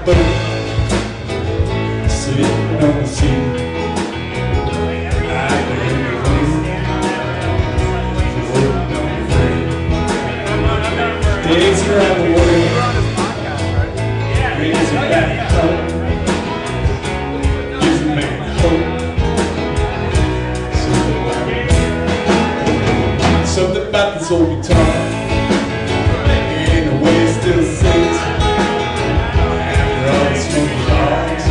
boat, sitting on the sea. I bring you home, floating on the free. Days around the world, brings you back home, gives a man hope. Something about this old guitar and the way it still sings after all the smoky cars.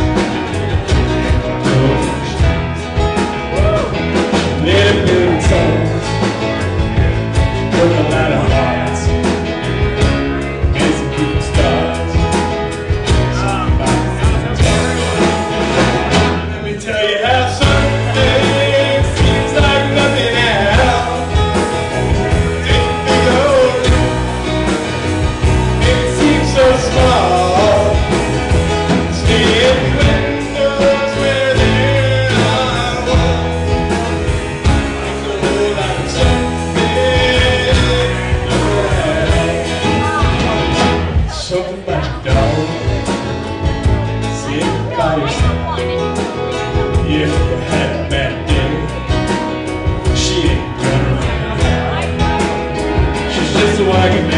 Let it build songs from a lot of hearts and some people stars. Something about this guitar. Let me tell you how something seems like nothing else. Something about your dog, sitting by yourself. If you had a bad day, she ain't gonna run. She's just a wagon.